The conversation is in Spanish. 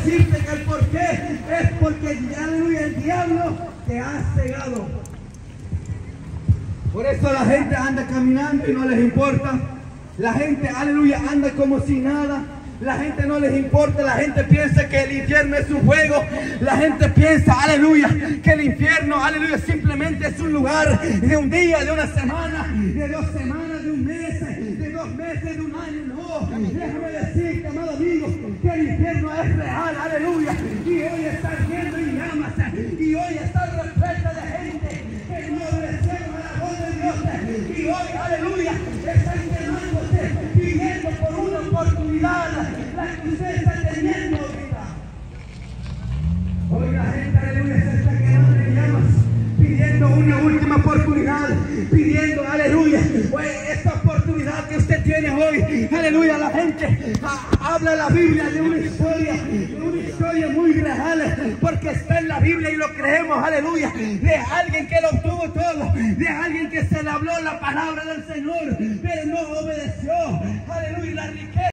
decirte que el por qué es porque, aleluya, el diablo te ha cegado. Por eso la gente anda caminando y no les importa. La gente, aleluya, anda como si nada. La gente no les importa, la gente piensa que el infierno es un juego. La gente piensa, aleluya, que el infierno, aleluya, simplemente es un lugar de un día, de una semana, de 2 semanas, de un mes, de 2 meses, de un año. No, déjame decirte, amado amigo, que el infierno es real, aleluya. Y hoy está ardiendo en llamas, y hoy está repleta de gente que no obedecieron a la voz de Dios. Y hoy, aleluya, están quemándose, pidiendo por una oportunidad la que usted está teniendo ahorita. Hoy la gente, aleluya, se está quedando en llamas, pidiendo una última oportunidad, pidiendo, aleluya, esta oportunidad que usted tiene hoy, aleluya. La gente habla la Biblia de una historia muy real, porque está en la Biblia y lo creemos, aleluya, de alguien que lo obtuvo todo, de alguien que se le habló la palabra del Señor, pero no obedeció, aleluya, la riqueza.